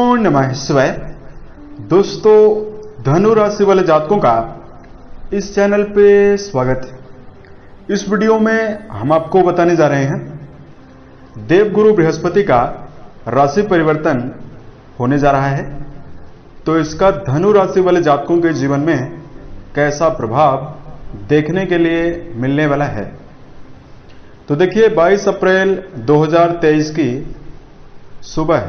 नमः शिवाय। दोस्तों, धनु राशि वाले जातकों का इस चैनल पे स्वागत है। इस वीडियो में हम आपको बताने जा रहे हैं देवगुरु बृहस्पति का राशि परिवर्तन होने जा रहा है, तो इसका धनु राशि वाले जातकों के जीवन में कैसा प्रभाव देखने के लिए मिलने वाला है। तो देखिए, 22 अप्रैल 2023 की सुबह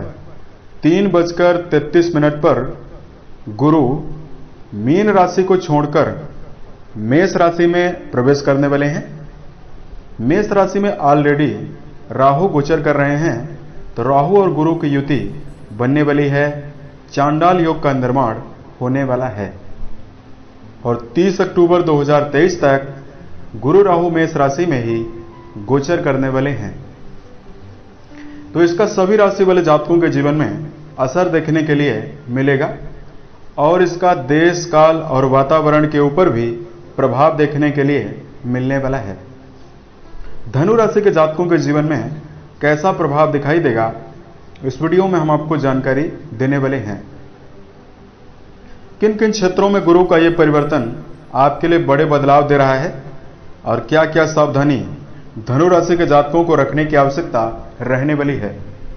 3:33 पर गुरु मीन राशि को छोड़कर मेष राशि में प्रवेश करने वाले हैं। मेष राशि में ऑलरेडी राहु गोचर कर रहे हैं, तो राहु और गुरु की युति बनने वाली है, चांडाल योग का निर्माण होने वाला है और 30 अक्टूबर 2023 तक गुरु राहु मेष राशि में ही गोचर करने वाले हैं। तो इसका सभी राशि वाले जातकों के जीवन में असर देखने के लिए मिलेगा और इसका देश काल और वातावरण के ऊपर भी प्रभाव देखने के लिए मिलने वाला है। धनु राशि के जातकों के जीवन में कैसा प्रभाव दिखाई देगा, इस वीडियो में हम आपको जानकारी देने वाले हैं। किन किन क्षेत्रों में गुरु का यह परिवर्तन आपके लिए बड़े बदलाव दे रहा है और क्या क्या सावधानी धनु राशि के जातकों को रखने की आवश्यकता रहने वाली है।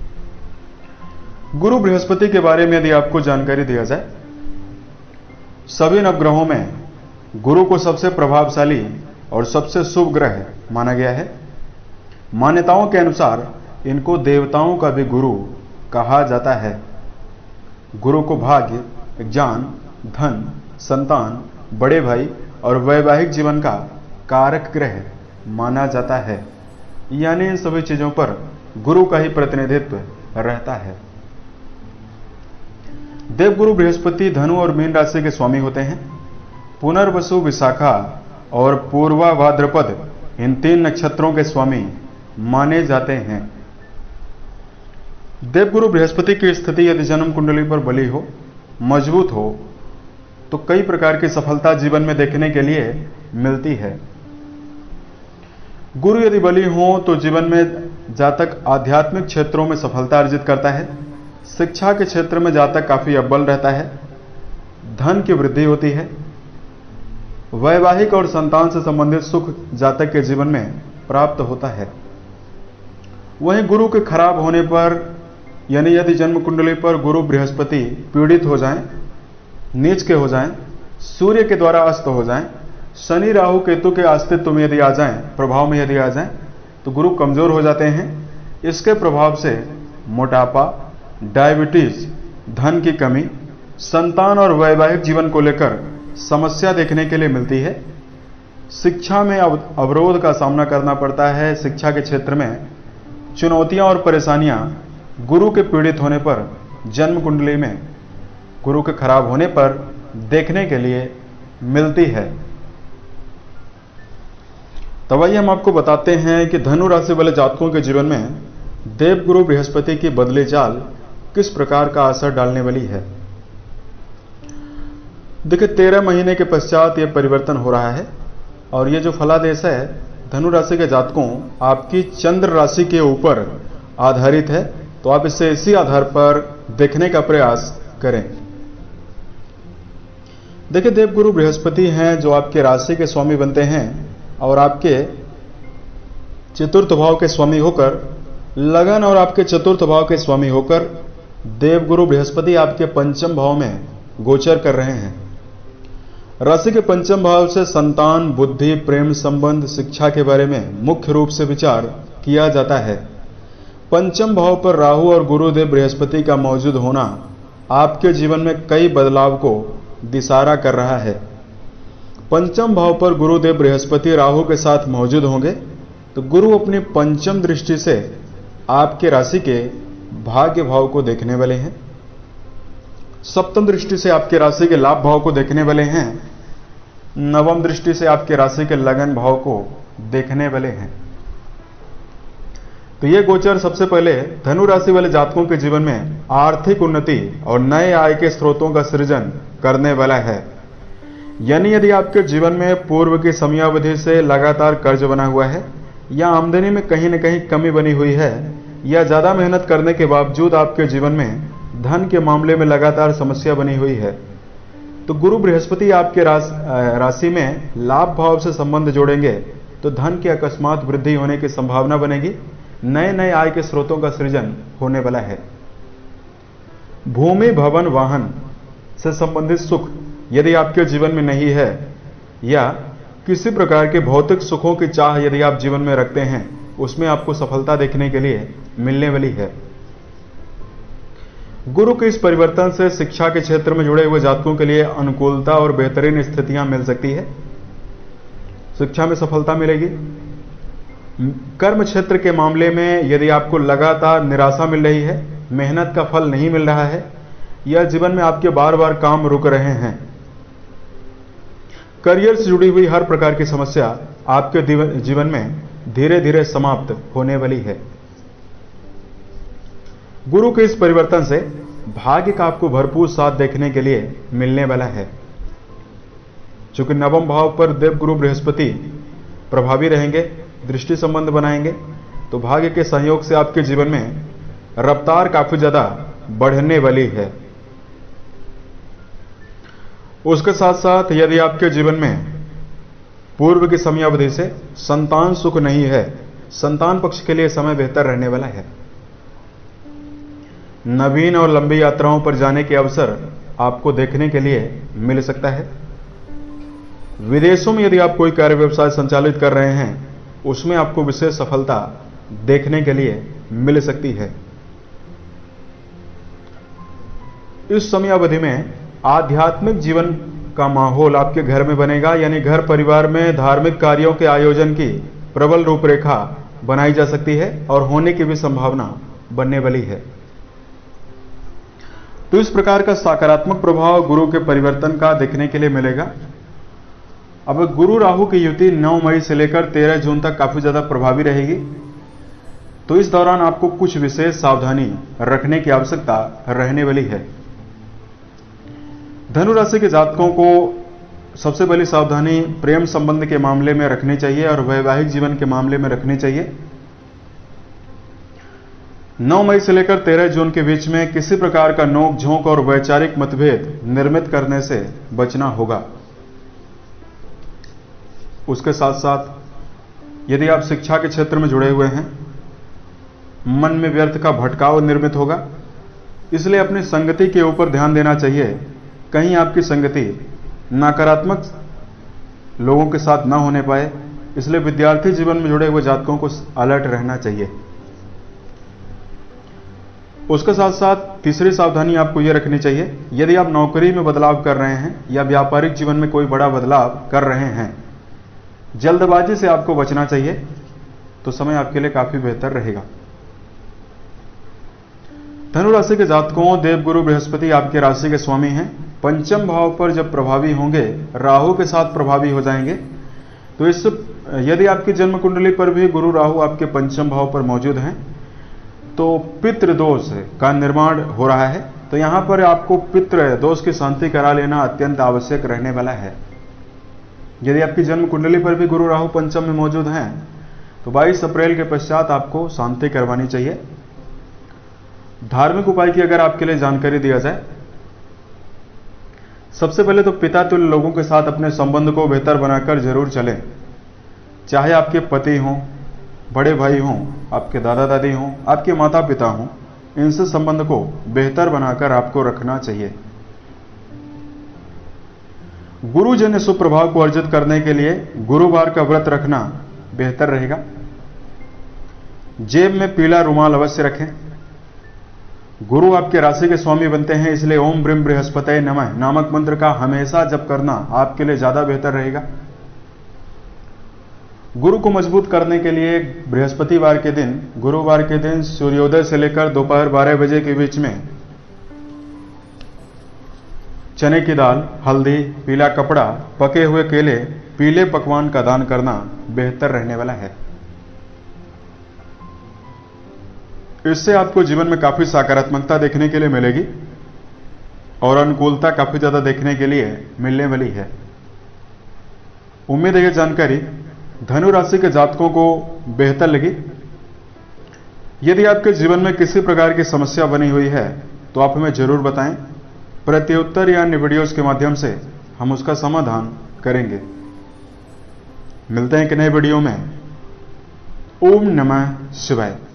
गुरु बृहस्पति के बारे में यदि आपको जानकारी दिया जाए, सभी नवग्रहों में गुरु को सबसे प्रभावशाली और सबसे शुभ ग्रह माना गया है। मान्यताओं के अनुसार इनको देवताओं का भी गुरु कहा जाता है। गुरु को भाग्य, ज्ञान, धन, संतान, बड़े भाई और वैवाहिक जीवन का कारक ग्रह माना जाता है, यानी इन सभी चीजों पर गुरु का ही प्रतिनिधित्व रहता है। देवगुरु बृहस्पति धनु और मीन राशि के स्वामी होते हैं। पुनर्वसु, विशाखा और पूर्वा भाद्रपद इन 3 नक्षत्रों के स्वामी माने जाते हैं। देवगुरु बृहस्पति की स्थिति यदि जन्म कुंडली पर बली हो, मजबूत हो, तो कई प्रकार की सफलता जीवन में देखने के लिए मिलती है। गुरु यदि बली हो तो जीवन में जातक आध्यात्मिक क्षेत्रों में सफलता अर्जित करता है, शिक्षा के क्षेत्र में जातक काफी अव्वल रहता है, धन की वृद्धि होती है, वैवाहिक और संतान से संबंधित सुख जातक के जीवन में प्राप्त होता है। वहीं गुरु के खराब होने पर, यानी यदि जन्म कुंडली पर गुरु बृहस्पति पीड़ित हो जाएं, नीच के हो जाएं, सूर्य के द्वारा अस्त हो जाएं, शनि राहु केतु के अस्तित्व में यदि आ जाएं, प्रभाव में यदि आ जाएं, तो गुरु कमजोर हो जाते हैं। इसके प्रभाव से मोटापा, डायबिटीज, धन की कमी, संतान और वैवाहिक जीवन को लेकर समस्या देखने के लिए मिलती है। शिक्षा में अवरोध का सामना करना पड़ता है। शिक्षा के क्षेत्र में चुनौतियां और परेशानियां गुरु के पीड़ित होने पर, जन्म कुंडली में गुरु के खराब होने पर देखने के लिए मिलती है। तब आइए हम आपको बताते हैं कि धनु राशि वाले जातकों के जीवन में देवगुरु बृहस्पति की बदली चाल किस प्रकार का असर डालने वाली है। देखिए, 13 महीने के पश्चात यह परिवर्तन हो रहा है और ये जो फलादेश है धनु राशि के जातकों आपकी चंद्र राशि के ऊपर आधारित है, तो आप इसे इसी आधार पर देखने का प्रयास करें। देखिए, देवगुरु बृहस्पति हैं जो आपके राशि के स्वामी बनते हैं और आपके चतुर्थ भाव के स्वामी होकर, लगन और आपके चतुर्थ भाव के स्वामी होकर देवगुरु बृहस्पति आपके पंचम भाव में गोचर कर रहे हैं। राशि के पंचम भाव से संतान, बुद्धि, प्रेम संबंध, शिक्षा के बारे में मुख्य रूप से विचार किया जाता है। पंचम भाव पर राहु और गुरुदेव बृहस्पति का मौजूद होना आपके जीवन में कई बदलाव को दिशारा कर रहा है। पंचम भाव पर गुरुदेव बृहस्पति राहु के साथ मौजूद होंगे, तो गुरु अपनी पंचम दृष्टि से आपके राशि के भाग्य भाव को देखने वाले हैं। सप्तम दृष्टि से आपके राशि के लाभ भाव को देखने वाले हैं। नवम दृष्टि से आपके राशि के लगन भाव को देखने वाले हैं। तो यह गोचर सबसे पहले धनु राशि वाले जातकों के जीवन में आर्थिक उन्नति और नए आय के स्रोतों का सृजन करने वाला है। यानी यदि आपके जीवन में पूर्व की समयावधि से लगातार कर्ज बना हुआ है या आमदनी में कहीं न कहीं कमी बनी हुई है या ज्यादा मेहनत करने के बावजूद आपके जीवन में धन के मामले में लगातार समस्या बनी हुई है, तो गुरु बृहस्पति आपके राशि में लाभ भाव से संबंध जोड़ेंगे तो धन की अकस्मात वृद्धि होने की संभावना बनेगी। नए नए आय के स्रोतों का सृजन होने वाला है। भूमि भवन वाहन से संबंधित सुख यदि आपके जीवन में नहीं है, या किसी प्रकार के भौतिक सुखों की चाह यदि आप जीवन में रखते हैं, उसमें आपको सफलता देखने के लिए मिलने वाली है। गुरु के इस परिवर्तन से शिक्षा के क्षेत्र में जुड़े हुए जातकों के लिए अनुकूलता और बेहतरीन स्थितियां मिल सकती है। शिक्षा में सफलता मिलेगी। कर्म क्षेत्र के मामले में यदि आपको लगातार निराशा मिल रही है, मेहनत का फल नहीं मिल रहा है, या जीवन में आपके बार बार काम रुक रहे हैं, करियर से जुड़ी हुई हर प्रकार की समस्या आपके जीवन में धीरे धीरे समाप्त होने वाली है। गुरु के इस परिवर्तन से भाग्य का आपको भरपूर साथ देखने के लिए मिलने वाला है। चूंकि नवम भाव पर देवगुरु बृहस्पति प्रभावी रहेंगे, दृष्टि संबंध बनाएंगे, तो भाग्य के सहयोग से आपके जीवन में रफ्तार काफी ज्यादा बढ़ने वाली है। उसके साथ साथ यदि आपके जीवन में पूर्व की समयावधि से संतान सुख नहीं है, संतान पक्ष के लिए समय बेहतर रहने वाला है। नवीन और लंबी यात्राओं पर जाने के अवसर आपको देखने के लिए मिल सकता है। विदेशों में यदि आप कोई कार्य व्यवसाय संचालित कर रहे हैं, उसमें आपको विशेष सफलता देखने के लिए मिल सकती है। इस समयावधि में आध्यात्मिक जीवन का माहौल आपके घर में बनेगा, यानी घर परिवार में धार्मिक कार्यों के आयोजन की प्रबल रूपरेखा बनाई जा सकती है और होने की भी संभावना बनने वाली है। तो इस प्रकार का सकारात्मक प्रभाव गुरु के परिवर्तन का देखने के लिए मिलेगा। अब गुरु राहु की युति 9 मई से लेकर 13 जून तक काफी ज्यादा प्रभावी रहेगी, तो इस दौरान आपको कुछ विशेष सावधानी रखने की आवश्यकता रहने वाली है। धनु राशि के जातकों को सबसे पहली सावधानी प्रेम संबंध के मामले में रखनी चाहिए और वैवाहिक जीवन के मामले में रखनी चाहिए। 9 मई से लेकर 13 जून के बीच में किसी प्रकार का नोक झोंक और वैचारिक मतभेद निर्मित करने से बचना होगा। उसके साथ साथ यदि आप शिक्षा के क्षेत्र में जुड़े हुए हैं, मन में व्यर्थ का भटकाव निर्मित होगा, इसलिए अपनी संगति के ऊपर ध्यान देना चाहिए। कहीं आपकी संगति नकारात्मक लोगों के साथ ना होने पाए, इसलिए विद्यार्थी जीवन में जुड़े हुए जातकों को अलर्ट रहना चाहिए। उसके साथ साथ तीसरी सावधानी आपको यह रखनी चाहिए, यदि आप नौकरी में बदलाव कर रहे हैं या व्यापारिक जीवन में कोई बड़ा बदलाव कर रहे हैं, जल्दबाजी से आपको बचना चाहिए, तो समय आपके लिए काफी बेहतर रहेगा। धनु राशि के जातकों, देवगुरु बृहस्पति आपके राशि के स्वामी हैं। पंचम भाव पर जब प्रभावी होंगे, राहु के साथ प्रभावी हो जाएंगे, तो इस यदि आपकी जन्म कुंडली पर भी गुरु राहु आपके पंचम भाव पर मौजूद हैं, तो पितृ दोष का निर्माण हो रहा है। तो यहां पर आपको पितृ दोष की शांति करा लेना अत्यंत आवश्यक रहने वाला है। यदि आपकी जन्म कुंडली पर भी गुरु राहु पंचम में मौजूद हैं, तो 22 अप्रैल के पश्चात आपको शांति करवानी चाहिए। धार्मिक उपाय की अगर आपके लिए जानकारी दिया जाए, सबसे पहले तो पिता तुल्य लोगों के साथ अपने संबंध को बेहतर बनाकर जरूर चलें। चाहे आपके पति हों, बड़े भाई हों, आपके दादा दादी हों, आपके माता पिता हों, इनसे संबंध को बेहतर बनाकर आपको रखना चाहिए। गुरुजन्य सुप्रभाव को अर्जित करने के लिए गुरुवार का व्रत रखना बेहतर रहेगा। जेब में पीला रुमाल अवश्य रखें। गुरु आपके राशि के स्वामी बनते हैं, इसलिए ओम ब्रीम बृहस्पतये नमः नामक मंत्र का हमेशा जप करना आपके लिए ज्यादा बेहतर रहेगा। गुरु को मजबूत करने के लिए बृहस्पतिवार के दिन, गुरुवार के दिन सूर्योदय से लेकर दोपहर 12 बजे के बीच में चने की दाल, हल्दी, पीला कपड़ा, पके हुए केले, पीले पकवान का दान करना बेहतर रहने वाला है। इससे आपको जीवन में काफी सकारात्मकता देखने के लिए मिलेगी और अनुकूलता काफी ज्यादा देखने के लिए मिलने वाली है। उम्मीद है यह जानकारी धनु राशि के जातकों को बेहतर लगी। यदि आपके जीवन में किसी प्रकार की समस्या बनी हुई है, तो आप हमें ज़रूर बताएं। प्रत्युत्तर या अन्य वीडियोज़ के माध्यम से हम उसका समाधान करेंगे। मिलते हैं एक नए वीडियो में। ओम नमः शिवाय।